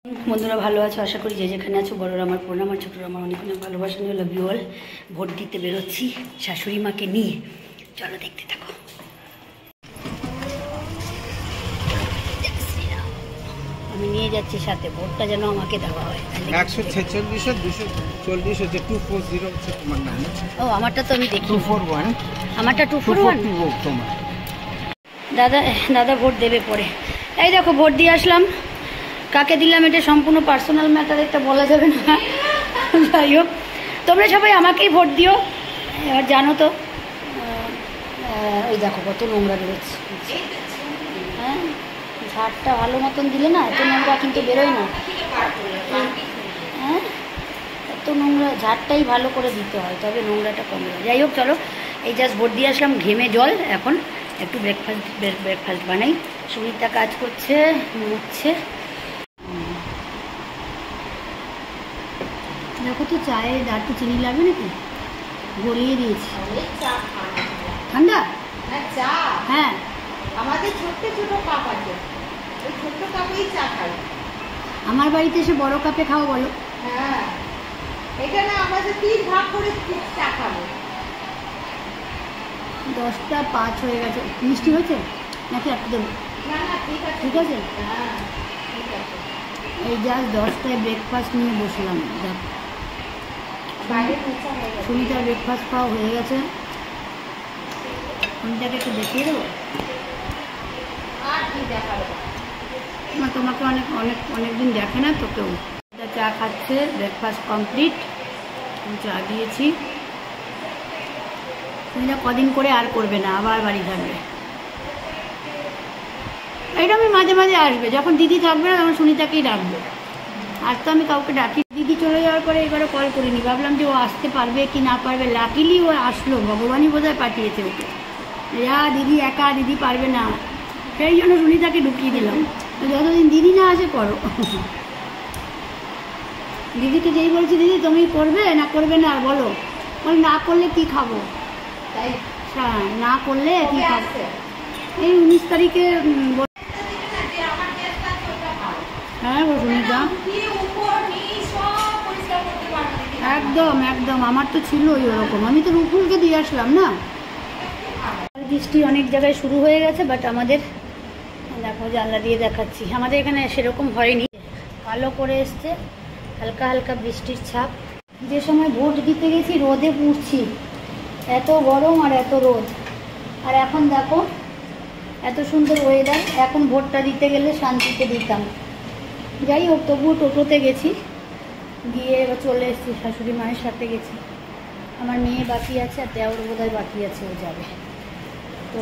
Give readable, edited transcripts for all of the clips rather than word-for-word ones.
বন্ধুরা ভালো আছো, আশা করি যে যেখানে আছো। বড়রা আমার প্রণাম, আর ছোটরা আমার অনেক অনেক ভালোবাসা নিয়ে লাভ ইউ অল। ভোট দিতে বেরোচ্ছি শাশুড়ি মাকে নিয়ে, চলো দেখতে থাকো। আমি নিয়ে যাচ্ছি সাথে, ভোটটা যেন আমাকে দেওয়া হয়। 146 240 হচ্ছে 240 হচ্ছে তোমার নাম। ও আমারটা তো আমি দেখি 241, আমারটা 241 তোমার। দাদা ভোট দেবে পরে। এই দেখো ভোট দিয়ে আসলাম। কাকে দিলাম এটা সম্পূর্ণ পার্সোনাল ম্যাটার, এটা বলা যাবে না। যাই হোক, তোমরা সবাই আমাকেই ভোট দিও। এবার জানো তো, ওই দেখো কত নোংরা বেরোচ্ছে। হ্যাঁ, ঝাড়টা ভালো মতন দিলে না এত নোংরা কিন্তু বেরোয় না। হ্যাঁ, এত নোংরা ঝাড়টাই ভালো করে দিতে হয়, তবে নোংরাটা কমে যায়। যাই হোক চলো, এই জাস্ট ভোট দিয়ে আসলাম, ঘেমে জল। এখন একটু ব্রেকফাস্ট বানাই। সুমিতা কাজ করছে, মুছছে। দেখো তো চায়ে একটু চিনি লাগবে নাকি, গলিয়ে দিয়েছি। ঠান্ডা হ্যাঁ, আমাদের ছোট্ট ছোট কাপ আছে, ওই ছোট্ট কাপেই চা খাই। আমার বাড়িতে এসে বড় কাপে খাও বলো। হ্যাঁ, এখানে আমাদের 3 ভাগ করে চা খাবো। 10টা 5 হয়ে গেছে। মিষ্টি হয়েছে নাকি একটু দেবো? না না, ঠিক আছে ঠিক আছে। হ্যাঁ ঠিক আছে। এই জাস্ট 10টায় ব্রেকফাস্ট নিয়ে বসলাম। দেখ বাইরে মোচা হয়ে গেছে। সুমিতার ব্রেকফাস্ট খাওয়া হয়ে গেছে। সুমিতাকে একটু দেখিয়ে দেবো। আর কি দেখাবো? না, তোমাকে অনেকদিন দেখে না তো কেউ। চা খাচ্ছে, ব্রেকফাস্ট কমপ্লিট। চা দিয়েছি। সুমিতা কদিন করে আর করবে না, আবার বাড়ি থাকবে। এটা আমি মাঝে মাঝে আসবে, যখন দিদি থাকবে না তখন সুনিতাকেই ডাকবো। আর তো আমি কাউকে ডাকি। দিদি চলে যাওয়ার পরে এবারে কল করিনি, ভাবলাম যে ও আসতে পারবে কি না পারবে। লাকিলি ও আসলো, ভগবানই বোধহয় পাঠিয়েছে ওকে। দিদি একা, দিদি পারবে না, সেই জন্য সুনিতাকে ঢুকিয়ে দিলাম। যতদিন দিদি না আসে করো। দিদিকে যেই বলছি, দিদি তুমি করবে না করবে না বলো, বল না করলে কি খাবো। তাই হ্যাঁ, না করলে কি খাবো। আছে এই 19 তারিখে। আমার চেষ্টা ছোটটা খাও। হ্যাঁ গো সুনিতা, কি উপর নিচ সব পরিষ্কার করতে পারবে। একদম একদম। আমার তো ছিলই ওরকম, আমি তো রুকুলকে দিয়ে আসলাম না। বৃষ্টি অনেক জায়গায় শুরু হয়ে গেছে, বাট আমাদের দেখো জানলা দিয়ে দেখাচ্ছি, আমাদের এখানে সেরকম হয়নি। ভালো করে এসছে, হালকা হালকা বৃষ্টির ছাপ। যে সময় ভোট দিতে গেছি রোদে পুড়ছি, এত গরম আর এত রোদ। আর এখন দেখো এত সুন্দর ওয়েদার। এখন ভোটটা দিতে গেলে শান্তিতে দিতাম। যাই হোক, তবুও টোটোতে গেছি, গিয়ে এবার চলে এসেছি। শাশুড়ি মায়ের সাথে গেছি। আমার মেয়ে বাকি আছে, আর দেওর বোধহয় বাকি আছে, ও যাবে। তো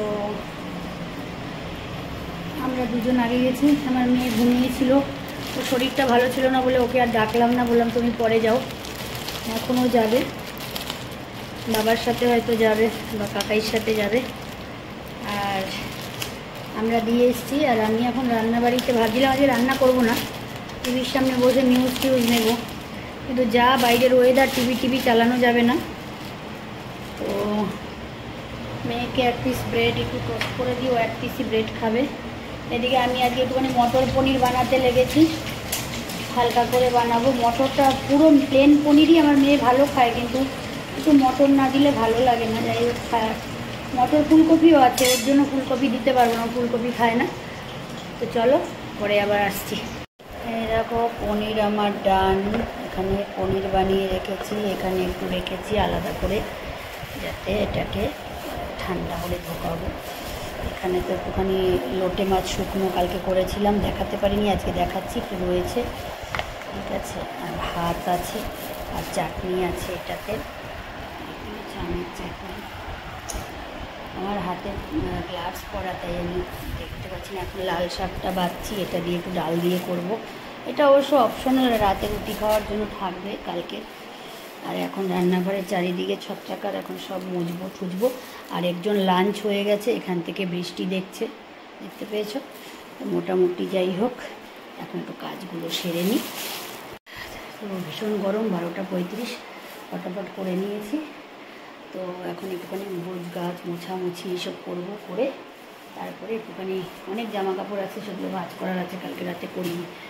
আমরা দুজন আগে গেছি। আমার মেয়ে ঘুমিয়েছিল, তো শরীরটা ভালো ছিল না বলে ওকে আর ডাকলাম না, বললাম তুমি পরে যাও। এখনও যাবে, বাবার সাথে হয়তো যাবে বা কাকাইয়ের সাথে যাবে। আর আমরা দিয়ে এসেছি। আর আমি এখন রান্নাবাড়িতে ভাবছিলাম আজকে রান্না করব না, টিভির সামনে বসে নিউজ নেব, কিন্তু যা বাইরের ওয়েদার, টিভি চালানো যাবে না। তো মেয়েকে 1 পিস ব্রেড একটু টোস্ট করে দিই, ও 1 পিসই ব্রেড খাবে। এদিকে আমি আজকে একটুখানি মটর পনির বানাতে লেগেছি, হালকা করে বানাবো। মটরটা পুরো প্লেন পনিরই আমার মেয়ে ভালো খায়, কিন্তু একটু মটর না দিলে ভালো লাগে না। যাই হোক, খায়। মটর ফুলকপিও আছে, ওর জন্য ফুলকপি দিতে পারবো না, ফুলকপি খায় না। তো চলো পরে আবার আসছি। এই দেখো পনির আমার ডান। এখানে পনির বানিয়ে রেখেছি, এখানে একটু রেখেছি আলাদা করে, যাতে এটাকে ঠান্ডা হলে ঢোকাবো। এখানে তো একটুখানি লোটে মাছ শুকনো কালকে করেছিলাম, দেখাতে পারিনি, আজকে দেখাচ্ছি। একটু রয়েছে, ঠিক আছে। আর ভাত আছে, আর চাটনি আছে এটাতে, চামের চাটনি। আমার হাতে গ্লাভস পরা, তাই আমি দেখতে পাচ্ছি না। এখন লাল শাকটা বাচ্ছি, এটা দিয়ে একটু ডাল দিয়ে করব। এটা অবশ্য অপশনাল, রাতে রুটি খাওয়ার জন্য থাকবে কালকে। আর এখন রান্নাঘরের চারিদিকে ছত্রাকার, এখন সব মুছবো ঠুজবো। আর একজন লাঞ্চ হয়ে গেছে, এখান থেকে বৃষ্টি দেখছে, দেখতে পেয়েছো। মোটামুটি যাই হোক, এখন একটু কাজগুলো সেরে নিই। তো ভীষণ গরম, 12টা 35, ফটাফট করে নিয়েছি। তো এখন একটুখানি গোছ গাছ মোছামুছি এসব করবো, করে তারপরে একটুখানি অনেক জামা কাপড় আছে, সেগুলো ভাঁজ করার আছে, কালকে রাতে করিনি।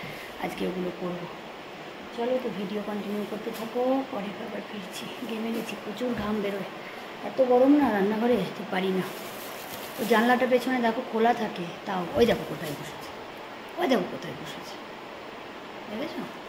আজকে ওগুলো করবো। চলো তো ভিডিও কন্টিনিউ করতে থাকো, পরে আবার ফিরছি। ঘেমে গেছি, প্রচুর ঘাম বেরোয়, এত গরম না রান্নাঘরে যেতে পারি না। তো জানলাটা পেছনে দেখো খোলা থাকে, তাও ওই দেখো কোথায় বসেছে, ওই দেখো কোথায় বসেছে, দেখেছো?